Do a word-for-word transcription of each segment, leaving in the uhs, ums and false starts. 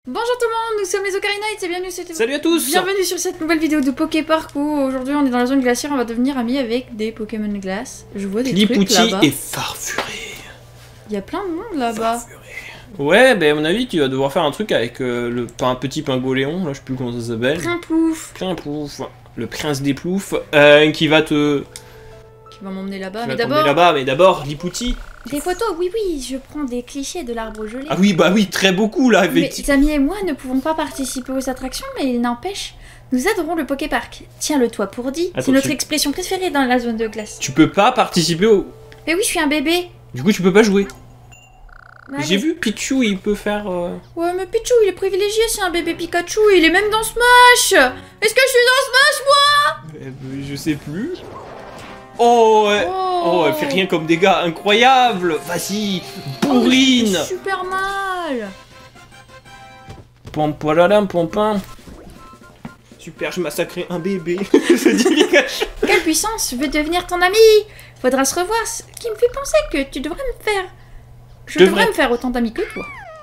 Bonjour tout le monde, nous sommes les Ocarina et bienvenue sur cette... Salut à tous. Bienvenue sur cette nouvelle vidéo de Poképark où aujourd'hui on est dans la zone glaciaire, on va devenir amis avec des Pokémon de glace. Je vois des trucs là-bas. et Farfuré. Il y a plein de monde là-bas. Ouais, ben à mon avis tu vas devoir faire un truc avec euh, le un petit pingoléon, là je sais plus comment ça s'appelle. Primplouf. Primplouf, le prince des ploufs, euh, qui va te... Qui va m'emmener là-bas, qui mais va t'emmener d'abord... là-bas, mais d'abord, Lipouti. Des photos, oui oui, je prends des clichés de l'arbre gelé. Ah oui, bah oui, très beaucoup là, Mais effectivement. Tammy et moi ne pouvons pas participer aux attractions, mais il n'empêche, nous adorons le Poképark. Tiens-le toi pour dit, c'est Attends, notre tu- expression préférée dans la zone de glace. Tu peux pas participer au... Mais oui, je suis un bébé. Du coup tu peux pas jouer. Allez. J'ai vu Pichu, il peut faire... euh, Ouais, mais Pichu, il est privilégié, c'est un bébé Pikachu, il est même dans Smash. Est-ce que je suis dans Smash, moi? euh, Je sais plus. Oh ouais. Oh, Oh, elle fait rien comme dégâts, incroyable. Vas-y, bourrine. Oh, super mal. Pompalalam, pompin. Super, je massacrais un bébé. Se dit Pikachu. Quelle puissance, je veux devenir ton ami. Faudra se revoir, ce qui me fait penser que tu devrais me faire... Je Devrais. devrais me faire autant d'amis que toi.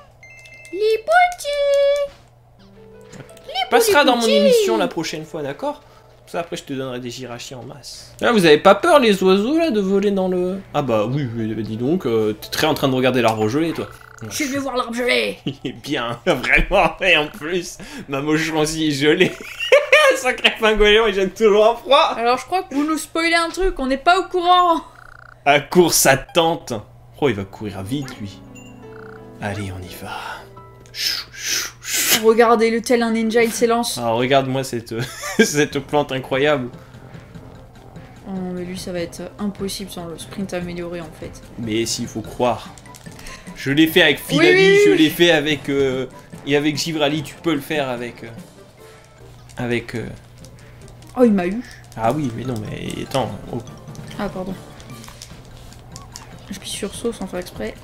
Lipouti. Passera dans mon Lipouti. émission la prochaine fois, d'accord? Ça, après, je te donnerai des girachiens en masse. Là, vous avez pas peur, les oiseaux, là, de voler dans le... Ah bah oui, oui, dis donc, euh, t'es très en train de regarder l'arbre gelé, toi. Je suis venu voir l'arbre gelé. Il est bien, vraiment, et en plus, ma mochon aussi est gelée. Sacré pingoléon, il jette toujours en froid. Alors je crois que vous nous spoilez un truc, on n'est pas au courant. À course à tente. Oh, il va courir vite, lui. Allez, on y va. Chou, chou, chou. Regardez-le tel un ninja, il s'élance. Alors, regarde-moi cette, cette plante incroyable. Oh mais lui ça va être impossible sans le sprint amélioré en fait. Mais s'il faut croire. Je l'ai fait avec Filali, Oui, oui, je oui. l'ai fait avec... euh, et avec Givrali, tu peux le faire avec... euh, avec... euh, Oh il m'a eu. Ah oui, mais non, mais attends. Oh. Ah pardon. J'appuie sur saut sans faire exprès.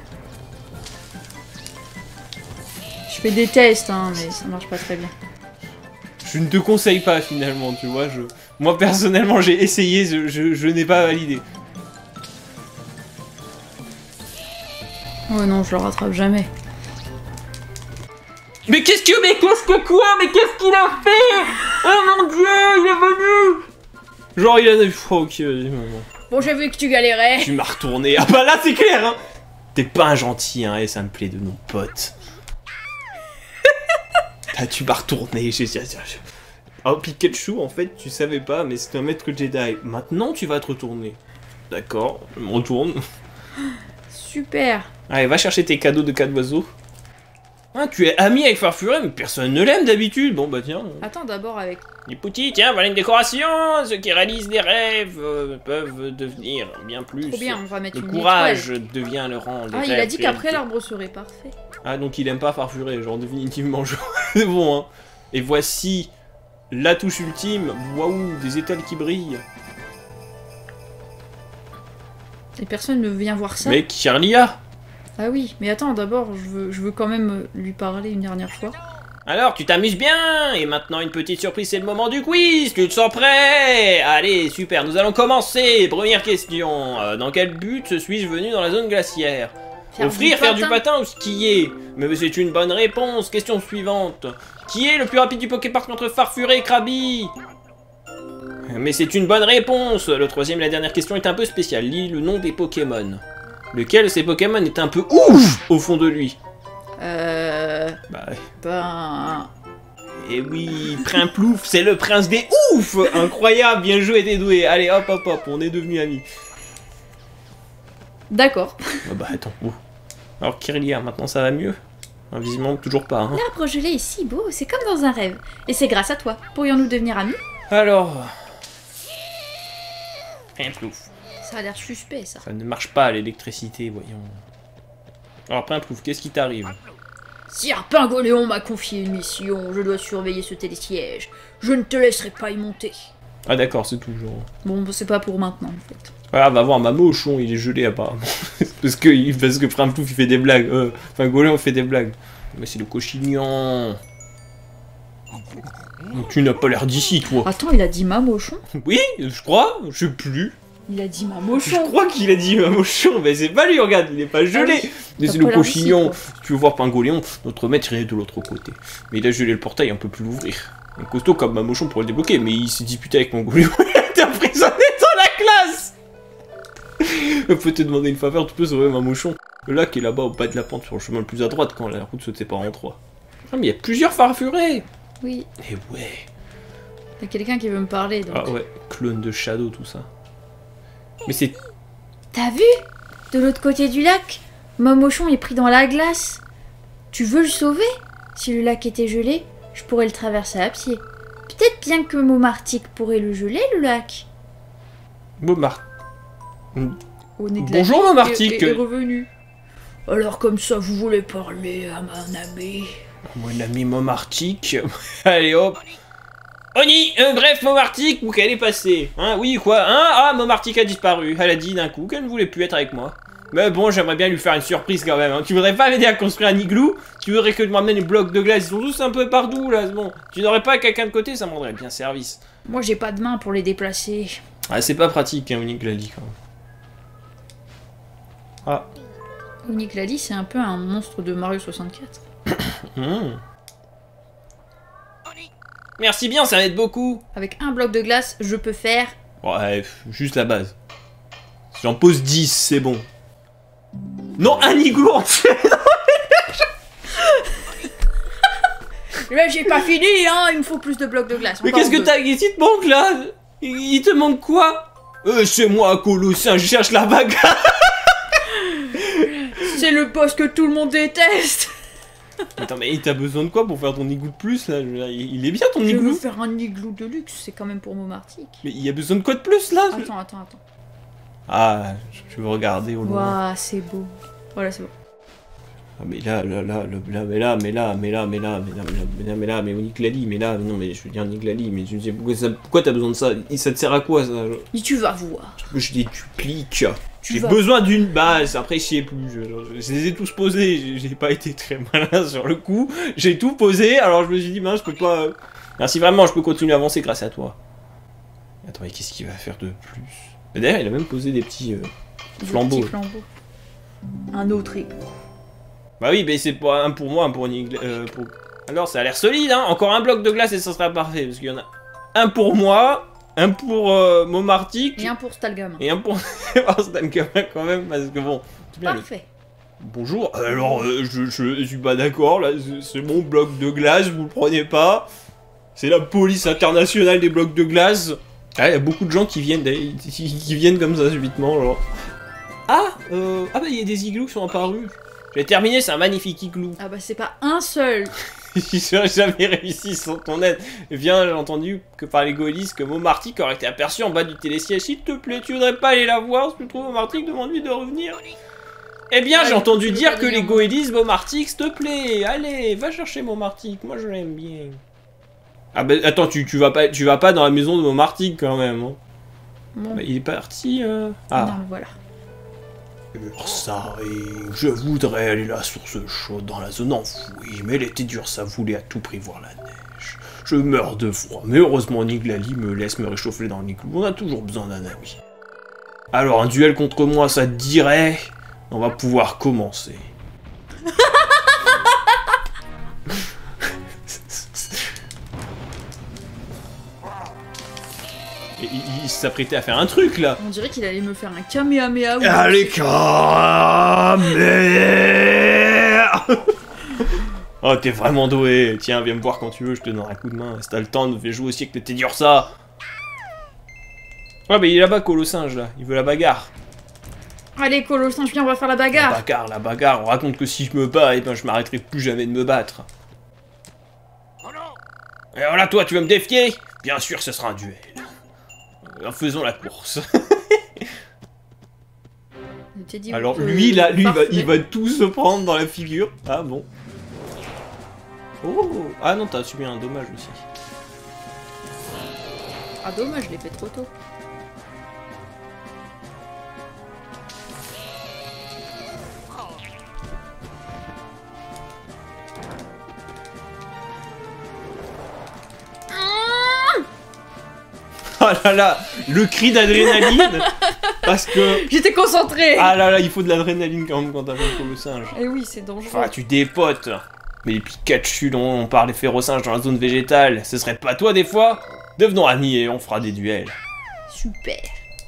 Je fais des tests hein, mais ça marche pas très bien. Je ne te conseille pas finalement, tu vois. Je... Moi personnellement, j'ai essayé, je, je, je n'ai pas validé. Oh non, je le rattrape jamais. Mais qu'est-ce que... Mais qu'est-ce que quoi? Mais qu'est-ce qu'il a fait? Oh mon dieu, il est venu. Genre, il a... Oh, ok, vas-y, maman. Bon, j'ai vu que tu galérais. Tu m'as retourné. Ah bah là, c'est clair, hein. T'es pas un gentil, hein, et ça me plaît de nos potes. Ah, tu m'as retourné. j'ai- j'ai- j'ai- Oh, Pikachu, en fait, tu savais pas, mais c'est un maître Jedi. Maintenant, tu vas te retourner. D'accord, je me retourne. Super. Allez, va chercher tes cadeaux de cadeaux d'oiseaux. Ah, tu es ami avec Farfuré, mais personne ne l'aime d'habitude. Bon, bah tiens. Attends d'abord avec... Les petits, tiens, voilà une décoration. Ceux qui réalisent des rêves euh, peuvent devenir bien plus. Trop bien, on va mettre Le une courage étoile. devient le rang. des Ah, il a rêves dit qu'après réalité. l'arbre serait parfait. Ah, donc il aime pas Farfuré, genre définitivement. Je... C'est bon, hein. Et voici la touche ultime. Waouh, des étoiles qui brillent. Et personne ne vient voir ça. Mec, Charlia. Ah oui, mais attends, d'abord, je veux, je veux quand même lui parler une dernière fois. Alors, tu t'amuses bien. Et maintenant, une petite surprise, c'est le moment du quiz. Tu te sens prêt? Allez, super, nous allons commencer. Première question. Euh, dans quel but suis-je venu dans la zone glaciaire? Faire Offrir, du faire du patin. patin ou skier? Mais c'est une bonne réponse. Question suivante. Qui est le plus rapide du Poképark entre Farfuré et Krabi? Mais c'est une bonne réponse. Le troisième et la dernière question est un peu spéciale. Lis le nom des Pokémon. Lequel de ces Pokémon est un peu ouf au fond de lui? Euh... Bah, ouais. Ben... Et oui, Primplouf, c'est le prince des ouf. Incroyable, bien joué, t'es doué. Allez, hop, hop, hop, on est devenus amis. D'accord. Ah bah, attends. Oh. Alors, Kirlia, maintenant ça va mieux? Ah, visiblement, toujours pas, hein. L'arbre gelé est si beau, c'est comme dans un rêve. Et c'est grâce à toi. Pourrions-nous devenir amis? Alors... Primplouf. Ça a l'air suspect, ça. Ça ne marche pas, l'électricité, voyons. Alors, Primplouf, qu'est-ce qui t'arrive? Sire Pingoléon m'a confié une mission. Je dois surveiller ce télésiège. Je ne te laisserai pas y monter. Ah d'accord, c'est tout, genre... Bon, c'est pas pour maintenant, en fait. Ah, va voir ma mochon, il est gelé, apparemment. parce que, parce que Primplouf, il fait des blagues. Euh, enfin, Golé, on fait des blagues. Mais c'est le cochignon. Tu n'as pas l'air d'ici, toi. Attends, il a dit Mamochon? Oui, je crois, je sais plus. Il a dit Je Mamochon. crois qu'il a dit Mamochon, mais c'est pas lui, regarde, il est pas gelé. Ah oui. Mais T'as c'est le pas l'air d'ici, cochignon. quoi. Si tu veux voir Pingoléon, notre maître il est de l'autre côté. Mais il a gelé le portail, on peut plus l'ouvrir. Un costaud comme Mamochon pour le débloquer, mais il s'est disputé avec Pingoléon, il a été emprisonné dans la classe. On peut te demander une faveur, tu peux sauver Mamochon. Le lac est là-bas au bas de la pente sur le chemin le plus à droite quand la route se sépare en trois. Ah mais il y a plusieurs farfurés. Oui. Et ouais. Il y a quelqu'un qui veut me parler, donc. Ah ouais, clone de Shadow, tout ça. Mais c'est... T'as vu? De l'autre côté du lac, Mamochon est pris dans la glace. Tu veux le sauver? Si le lac était gelé, je pourrais le traverser à pied. Peut-être bien que Momartic pourrait le geler, le lac. Momart... Bonjour Momartic. est, est revenu. Alors comme ça, vous voulez parler à mon ami? Mon ami Momartic. Allez hop. Oni, euh, bref, Momartic, où qu'elle est passée? Hein, oui, quoi? Hein? Ah, Momartic a disparu. Elle a dit d'un coup qu'elle ne voulait plus être avec moi. Mais bon, j'aimerais bien lui faire une surprise quand même. Hein. Tu voudrais pas m'aider à construire un igloo? Tu voudrais que je m'emmène les blocs de glace? Ils sont tous un peu partout là, bon. Tu n'aurais pas quelqu'un de côté? Ça me rendrait bien service. Moi, j'ai pas de main pour les déplacer. Ah, c'est pas pratique, hein, Unique l'a dit quand même. Ah. Unique l'a dit, c'est un peu un monstre de Mario soixante-quatre. Mmh. Merci bien, ça m'aide beaucoup. Avec un bloc de glace, je peux faire... Ouais, juste la base. Si j'en pose dix, c'est bon. Non, un igloo entier. Là, j'ai pas fini, hein. Il me faut plus de blocs de glace. Mais Encore qu'est-ce que deux. t'as? Qu'est-ce qui te manque là? Il, il te manque quoi? Euh, c'est moi, Colossin, je cherche la bagarre. C'est le boss que tout le monde déteste. Attends, mais t'as besoin de quoi pour faire ton igloo de plus là? Je veux dire, Il est bien ton Je veux igloo. faire un igloo de luxe, c'est quand même pour Momartic. Mais il y a besoin de quoi de plus là? Attends, attends, attends. Ah, je veux regarder au loin. Waouh, c'est beau. Voilà, c'est beau. Ah, mais là, là, là, là, mais là, mais là, mais là, mais là, mais là, mais là, mais là, mais là, mais Nick Lally, mais là, non, mais je veux dire Nick Lally, mais je me dis, pourquoi, ça, pourquoi t'as besoin de ça? Ça te sert à quoi ça? Et tu vas voir. Je déduplique. Tu J'ai vas- besoin d'une base, après je sais plus, je, je- je les ai tous posés, j'ai- j'ai pas été très malin sur le coup, j'ai tout posé, alors je me suis dit, mince, je peux pas... euh, Merci vraiment, je peux continuer à avancer grâce à toi. Attends, mais qu'est-ce qu'il va faire de plus? Mais d'ailleurs, il a même posé des petits euh, Des flambeaux. petits flambeaux. Un autre igloo. Bah oui, mais c'est pas un pour moi, un pour Nick... euh, pour... Alors, ça a l'air solide, hein. Encore un bloc de glace et ça sera parfait, parce qu'il y en a un pour moi, un pour euh, Momartic, Et un pour Stalgam. et un pour Stankaman quand même, parce que bon... c'est bien, le- Parfait. Bonjour, alors euh, je, je suis pas d'accord, là, c'est- c'est mon bloc de glace, vous le prenez pas. C'est la police internationale des blocs de glace. Ah, il y a beaucoup de gens qui viennent, d'ailleurs, qui, qui viennent comme ça subitement, genre... Ah, euh, ah bah il y a des igloos qui sont apparus. J'ai terminé, c'est un magnifique igloo. Ah bah c'est pas un seul. J'y serais jamais réussi sans ton aide. Eh bien, j'ai entendu que par les goélistes que Momartic aurait été aperçu en bas du télésiège. S'il te plaît, tu voudrais pas aller la voir? Si tu trouves Momartic, demande-lui de revenir. Eh bien, Ah, j'ai entendu tu veux dire pas que les venir, moi. goélistes, Momartic, s'il te plaît, allez, va chercher Momartic. Moi, je l'aime bien. Ah bah, attends, tu, tu, vas pas, tu vas pas dans la maison de Momartic quand même. Hein. Bon. Bah, il est parti. Euh... Ah. Non, voilà. Ursaring, je voudrais aller à la source chaude dans la zone enfouie, mais l'été dur, ça voulait à tout prix voir la neige. Je meurs de froid, mais heureusement Niglali me laisse me réchauffer dans l'igloo, on a toujours besoin d'un ami. Alors un duel contre moi, ça te dirait? On va pouvoir commencer. Et il, il s'apprêtait à faire un truc là. On dirait qu'il allait me faire un kamehameha. ou- Allez, caméra. Oh, t'es vraiment doué. Tiens, viens me voir quand tu veux, je te donne un coup de main. Si t'as le temps, nous fais jouer aussi avec le Teddy Ursa. Ouais, mais il est là-bas, Colossinge, là. Il veut la bagarre. Allez, Colossinge, viens, on va faire la La bagarre. bagarre, la bagarre. On raconte que si je me bats, eh ben, je m'arrêterai plus jamais de me battre. Et voilà, toi, tu veux me défier? Bien sûr, ce sera un duel. Euh, Faisons la course. Je t'ai dit, Alors euh, lui là, lui il va, parfait. il va tout se prendre dans la figure. Ah bon. Oh. Ah non, t'as subi un dommage aussi. Ah dommage, je l'ai fait trop tôt. Oh là là, le cri d'adrénaline. Parce que... J'étais concentrée. Ah là là, il faut de l'adrénaline quand même quand t'appelles pour le singe. Eh oui, c'est dangereux. Enfin, tu dépotes. Mais les Pikachu dont on parle, les férocinges dans la zone végétale, ce serait pas toi des fois? Devenons amis et on fera des duels. Super.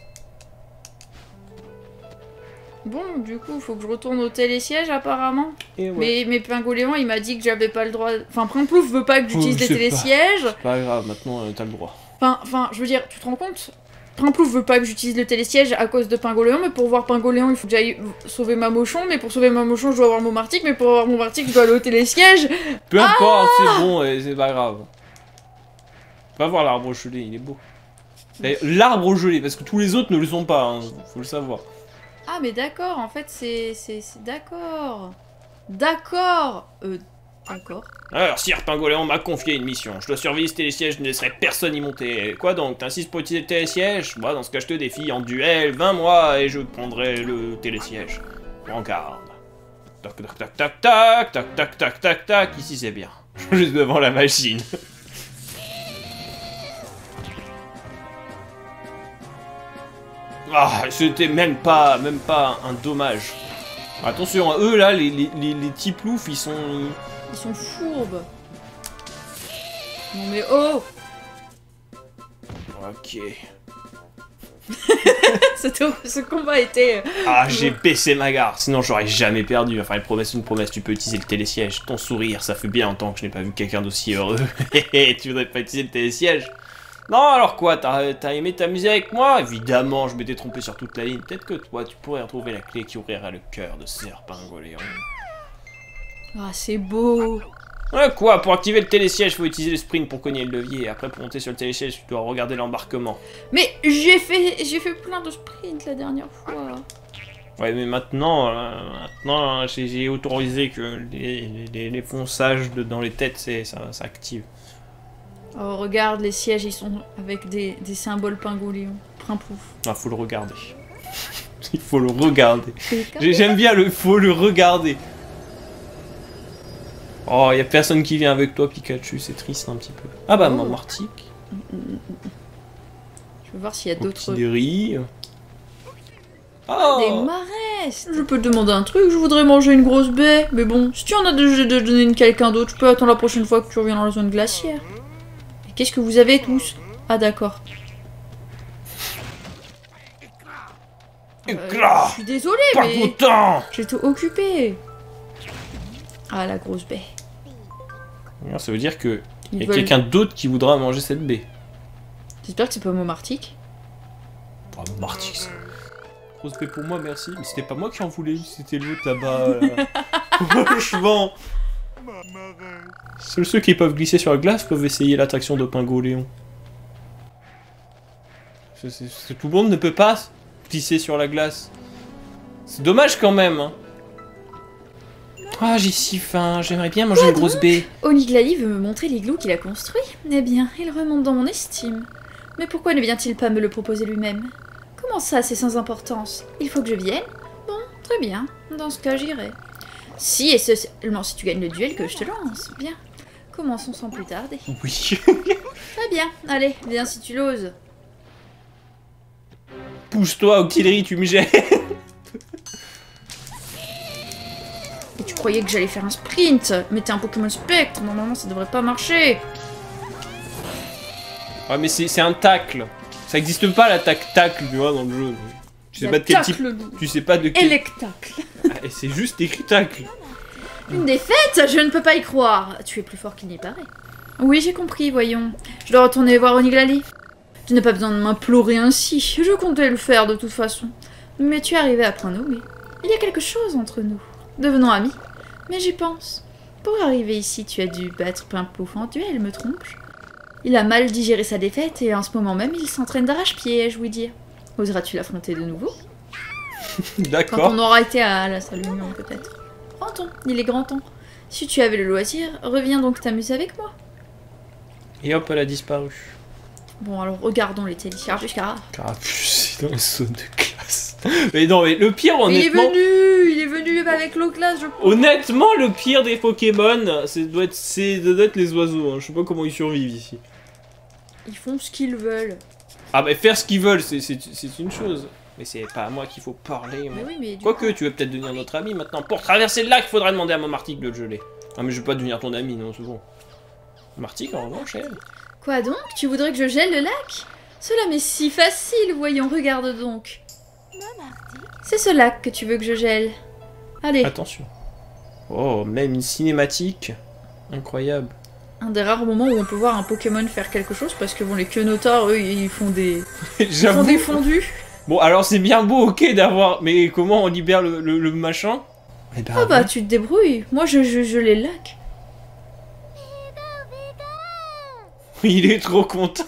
Bon, du coup, faut que je retourne au télésiège apparemment. Et ouais. Mais, mais Pingoléon, il m'a dit que j'avais pas le droit... Enfin, Primplouf veut pas que j'utilise Oh, les c'est télésièges. pas... pas grave, maintenant euh, t'as le droit. Enfin, enfin, je veux dire, tu te rends compte? Primplouf veut pas que j'utilise le télésiège à cause de Pingoléon, mais pour voir Pingoléon, il faut que j'aille sauver Mamochon, mais pour sauver Mamochon, je dois avoir mon Martic, mais pour avoir mon Martic, je dois aller au télésiège. Peu importe, c'est bon, et c'est pas grave. Va voir l'arbre gelé, il est beau. L'arbre gelé, parce que tous les autres ne le sont pas, hein, faut le savoir. Ah, mais d'accord, en fait, c'est... c'est... d'accord. D'accord. Euh, d'accord. Alors, Sire Pingoléon m'a confié une mission. Je dois surveiller ce télésiège, je ne laisserai personne y monter. Quoi donc, t'insistes pour utiliser le télésiège? Bah, dans ce cas, je te défie en duel, vingt mois, et je prendrai le télésiège. En garde. Tac, tac, tac, tac, tac, tac, tac, tac, tac, tac, ici c'est bien. Je suis juste devant la machine. Ah, c'était même pas, même pas un dommage. Attention, eux là, les, les, les, les petits ploufs, ils sont... Ils sont fourbes. Non mais oh. Ok. Ce combat était... Ah, j'ai baissé ma garde, sinon j'aurais jamais perdu. Enfin, une promesse, une promesse, tu peux utiliser le télésiège. Ton sourire, ça fait bien longtemps que je n'ai pas vu quelqu'un d'aussi heureux. Tu voudrais pas utiliser le télésiège? Non, alors quoi, t'as aimé t'amuser avec moi? Évidemment, je m'étais trompé sur toute la ligne. Peut-être que toi, tu pourrais retrouver la clé qui ouvrira le cœur de Sire Pingoléon. Ah, c'est beau. Ouais, quoi, pour activer le télésiège, faut utiliser le sprint pour cogner le levier. Après, pour monter sur le télésiège, tu dois regarder l'embarquement. Mais j'ai fait j'ai fait plein de sprints la dernière fois. Ouais, mais maintenant, euh, maintenant j'ai autorisé que les, les, les fonçages de, dans les têtes, ça, ça active. Oh, regarde, les sièges, ils sont avec des, des symboles Pingoléon. Primplouf. Ah, faut le regarder. Il faut le regarder. J'aime bien le faut le regarder. Oh, y a personne qui vient avec toi, Pikachu, c'est triste un petit peu. Ah bah, oh. Mon Martic. Je veux voir s'il y a d'autres... Des riz. Oh. Des marestes. Je peux te demander un truc, je voudrais manger une grosse baie. Mais bon, si tu en as déjà donné une quelqu'un d'autre, je peux attendre la prochaine fois que tu reviens dans la zone glaciaire. Qu'est-ce que vous avez tous? Ah d'accord. Euh, je suis désolée, pas mais... content. J'étais occupée. Ah, la grosse baie. Ça veut dire que il y a veulent... quelqu'un d'autre qui voudra manger cette baie. J'espère que c'est pas Momartic. Oh, Momartic, ça. Grosse baie pour moi, merci. Mais c'était pas moi qui en voulais, c'était l'autre là-bas. Franchement. Seuls ceux qui peuvent glisser sur la glace peuvent essayer l'attraction de Pingoléon. C est, c est, tout le monde ne peut pas glisser sur la glace. C'est dommage quand même. Hein. Ah, j'ai si faim, j'aimerais bien manger une grosse baie. Oniglali veut me montrer l'igloo qu'il a construit. Eh bien, il remonte dans mon estime. Mais pourquoi ne vient-il pas me le proposer lui-même? Comment ça, c'est sans importance? Il faut que je vienne? Bon, très bien. Dans ce cas, j'irai. Si, et ce seulement si tu gagnes le duel que je te lance. Bien. Commençons sans plus tarder. Oui. Très bien. Allez, viens si tu l'oses. Pousse-toi, Auxiliary, tu me jettes. Et tu croyais que j'allais faire un sprint? Mais t'es un Pokémon Spectre. Normalement, ça devrait pas marcher. Ouais, mais c'est un tacle. Ça existe pas l'attaque tacle, tu vois, dans le jeu. Tu sais pas de quel type. Tu sais pas de quel. Électacle. Ah, c'est juste écrit tacle. Une défaite? Je ne peux pas y croire. Tu es plus fort qu'il n'y paraît. Oui, j'ai compris, voyons. Je dois retourner voir Oniglali. Tu n'as pas besoin de m'implorer ainsi. Je comptais le faire de toute façon. Mais tu es arrivé à point nommé. Il y a quelque chose entre nous. Devenons amis. Mais j'y pense. Pour arriver ici, tu as dû battre Primplouf en duel, me trompe-je? Il a mal digéré sa défaite et en ce moment même, il s'entraîne d'arrache-pied, ai-je ouï dire. Oseras-tu l'affronter de nouveau? D'accord. Quand on aura été à la salle Union, peut-être. Prends-ton, il est grand temps. Si tu avais le loisir, reviens donc t'amuser avec moi. Et hop, elle a disparu. Bon, alors regardons les télécharges. Carapuce, c'est dans les zones de classe. Mais non, mais le pire, honnêtement... Il est venu, il est venu avec l'eau classe, je crois. Honnêtement, le pire des Pokémon, ça doit être, ça doit être les oiseaux. Hein. Je sais pas comment ils survivent ici. Ils font ce qu'ils veulent. Ah bah faire ce qu'ils veulent, c'est une chose. Mais c'est pas à moi qu'il faut parler. Mais oui, mais du Quoique, coup- tu veux peut-être devenir notre ami maintenant. Pour traverser le lac, il faudra demander à Momartic de le geler. Ah, mais je vais pas devenir ton ami, non, c'est bon. Momartic, en revanche, elle. Quoi donc? Tu voudrais que je gèle le lac? Cela m'est si facile, voyons, regarde donc. C'est ce lac que tu veux que je gèle. Allez, Attention. Oh, même une cinématique. Incroyable. un des rares moments où on peut voir un Pokémon faire quelque chose, parce que bon, les Kyonotor, eux, ils font des, ils font J'avoue. des fondus. Bon, alors c'est bien beau, ok, d'avoir... Mais comment on libère le, le- le machin? Eh ben, Ah bah, tu te débrouilles. Moi, je, je gelais le lac. il est trop content.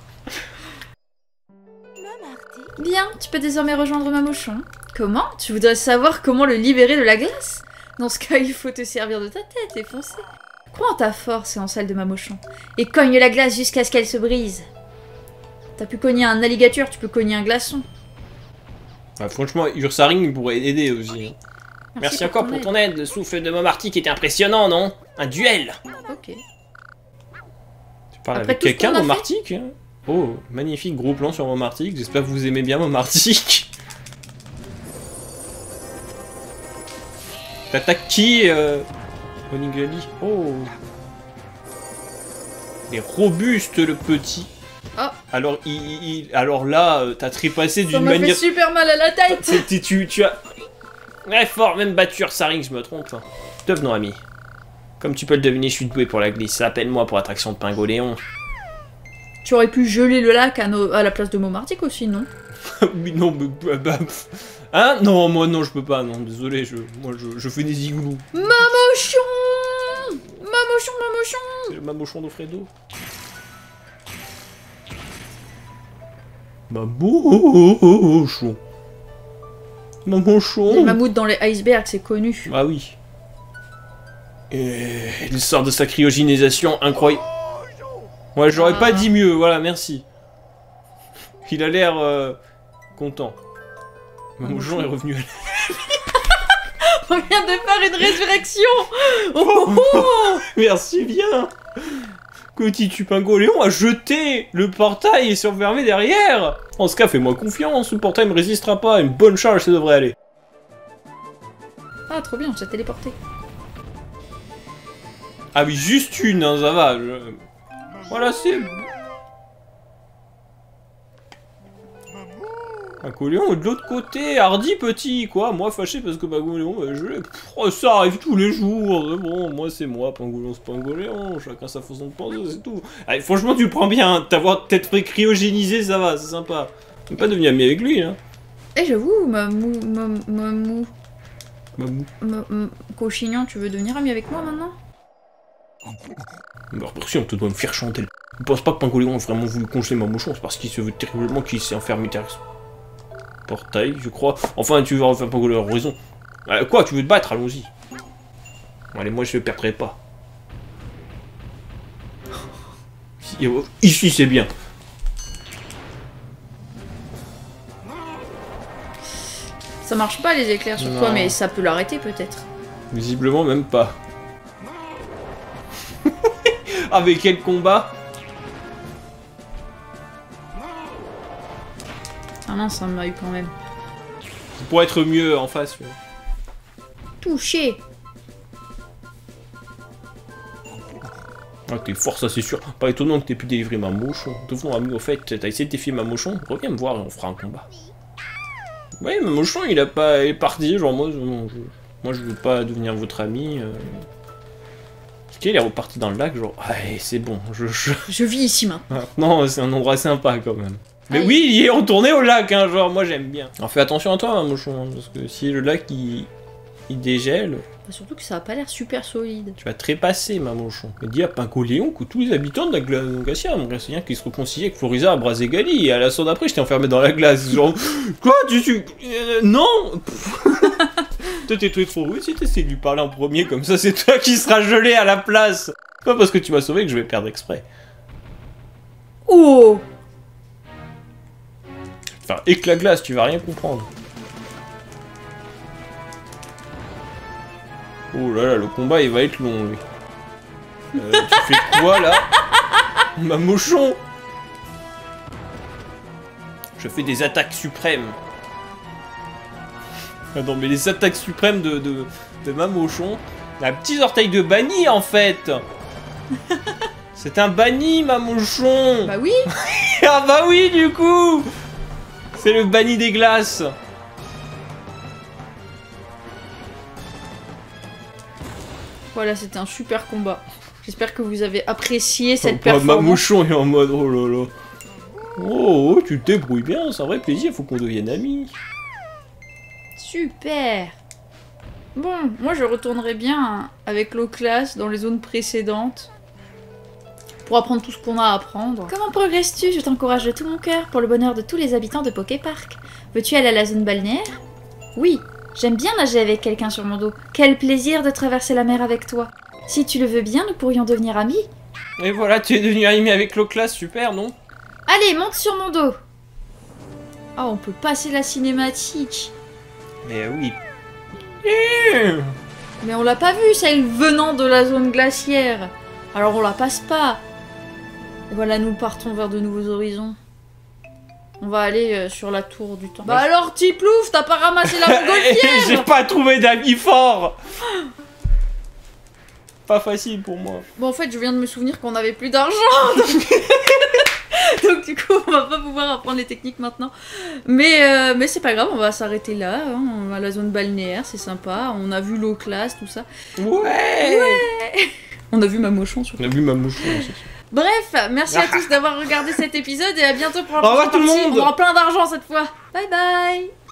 Bien, tu peux désormais rejoindre Mamochon. Comment? Tu voudrais savoir comment le libérer de la glace? Dans ce cas, il faut te servir de ta tête et foncer. Crois en ta force et en celle de Mamochon. Et cogne la glace jusqu'à ce qu'elle se brise. T'as pu cogner un alligator, tu peux cogner un glaçon. Ah, franchement, Ursaring pourrait aider aussi. hein. Merci, encore pour aide. ton aide. Le souffle de Momartic était impressionnant, non? Un duel. Ok. Tu parles Après avec tout ce quelqu'un, qu'on a Momartic hein? Oh, magnifique gros plan sur Momartic. J'espère que vous aimez bien Momartic. T'attaques qui, euh... Onigiri? Oh. Il est robuste, le petit. Oh. Alors, il, il- alors là, euh, t'as trépassé Ça d'une m'a fait manière... super mal à la tête. C'était- tu, tu as... Ouais, fort, même battu Ursaring, je me trompe. hein. Devenons amis. Comme tu peux le deviner, je suis doué pour la glisse. Appelle-moi pour attraction de Pingoléon. Tu aurais pu geler le lac à, nos- à la place de Momartic aussi, non? Oui, non, mais... bah, bah, pff. Hein? Non, moi, non, je peux pas, non, désolé, je, moi, je, je fais des igloos. Mamochon! Mamochon, Mamochon! C'est le mamochon d'Ofredo. Mamochon. Mamochon. Les mammouths dans les icebergs, c'est connu. Ah oui. Et il sort de sa cryogénisation incroyable. Ouais, j'aurais Ah. pas dit mieux, voilà, merci. Il a l'air euh, content. Mamochon est revenu à la... On vient de faire une résurrection! Oh, oh, oh. Merci bien. Petit Tupingoléon a jeté le portail et s'est enfermé derrière. En ce cas, fais-moi confiance, le portail me résistera pas. Une bonne charge, ça devrait aller. Ah, trop bien, on s'est téléporté. Ah oui, juste une, hein, ça va. je- Voilà, c'est... Pingoléon est de l'autre côté, hardi petit, quoi. Moi, fâché parce que Pingoléon, bah, je l'ai... Pff, oh, ça arrive tous les jours, c'est bon. Moi, c'est moi, Pingoléon, c'est Pingoléon. Chacun sa façon de penser, c'est tout. Allez, franchement, tu le prends bien. hein. T'avoir peut-être fait cryogéniser, ça va, c'est sympa. On peut pas devenir ami avec lui, hein. Eh, j'avoue, Mamou, Mamou, Mamou, Mamou. Mamou, Cochignon, tu veux devenir ami avec moi maintenant? Bah, si, on te doit me faire chanter. Je pense pas que Pingoléon a vraiment voulu congeler Mamochon, c'est parce qu'il se veut terriblement qu'il s'est enfermé derrière ce portail, je crois. Enfin, tu veux refaire Pingoléon, raison. Euh, quoi, tu veux te battre, allons-y. Allez, moi je ne perdrai pas. Ici, c'est bien. Ça marche pas les éclairs sur Non. toi, mais ça peut l'arrêter peut-être. Visiblement, même pas. Ah, mais quel combat! Ah mince, ça m'a eu quand même. Ça pourrait être mieux en face. ouais. Touché! Ah, t'es fort, ça c'est sûr. Pas étonnant que t'aies pu délivrer Mamochon. Devenons amis au fait, t'as essayé de défier Mamochon? Reviens me voir et on fera un combat. Ouais, Mamochon il a pas. Il est parti, genre moi je, non, je- moi je veux pas devenir votre ami. Euh... Ok, il est reparti dans le lac, genre. Allez, c'est bon, je. je... Je vis ici maintenant. Ah, non, c'est un endroit sympa quand même. Mais Aïe. oui, il est retourné au lac, hein, genre moi j'aime bien. Alors fais attention à toi, Mamochon, hein, parce que si le lac il, il dégèle, Bah, surtout que ça a pas l'air super solide. tu vas trépasser, Mamochon. Et dis à Pingoléon que tous les habitants de la glace glaciaire, mon glaciaire qui se réconciliaient avec Floriza à Braségali, et à la sonde après j'étais enfermé dans la glace. Genre, quoi, tu tu. euh, non. Toi t'es trop trop rude si t'essaies de lui parler en premier, comme ça c'est toi qui seras gelé à la place. Pas parce que tu m'as sauvé que je vais perdre exprès. Oh! Enfin, éclat glace, tu vas rien comprendre. Oh là là, le combat il va être long lui. Euh, tu fais quoi là? Mamochon! Je fais des attaques suprêmes. Ah non, mais les attaques suprêmes de, de, de Mamochon. Un petit orteil de banni en fait. C'est un banni, Mamochon. Bah oui. Ah bah oui, du coup. C'est le banni des glaces. Voilà, c'était un super combat. J'espère que vous avez apprécié cette Oh, performance. Mamochon est en mode oh là là. Oh, oh, tu te débrouilles bien, c'est un vrai plaisir, faut qu'on devienne amis. Super. Bon, moi je retournerai bien avec l'eau classe dans les zones précédentes. Pour apprendre tout ce qu'on a à apprendre. Comment progresses-tu? Je t'encourage de tout mon cœur pour le bonheur de tous les habitants de Poképark. Veux-tu aller à la zone balnéaire? Oui, j'aime bien nager avec quelqu'un sur mon dos. Quel plaisir de traverser la mer avec toi. Si tu le veux bien, nous pourrions devenir amis. Et voilà, tu es devenu ami avec l'Oclas, super, non? Allez, monte sur mon dos. Ah, on peut passer la cinématique. Mais oui. Mais on l'a pas vu, celle venant de la zone glaciaire. Alors on la passe pas. Et voilà, nous partons vers de nouveaux horizons. On va aller euh, sur la tour du temps. Bah alors, Tiplouf, t'as pas ramassé la montgolfière? J'ai pas trouvé d'amis fort. Pas facile pour moi. Bon, en fait, je viens de me souvenir qu'on avait plus d'argent. Donc... donc du coup, on va pas pouvoir apprendre les techniques maintenant. Mais, euh, mais c'est pas grave, on va s'arrêter là. Hein. On va à la zone balnéaire, c'est sympa. On a vu l'eau classe, tout ça. Ouais, ouais. On a vu Mamochon surtout. On a vu Mamochon, c'est sûr. Bref, merci à tous d'avoir regardé cet épisode et à bientôt pour la prochaine prochaine partie. On aura plein d'argent cette fois. Bye bye.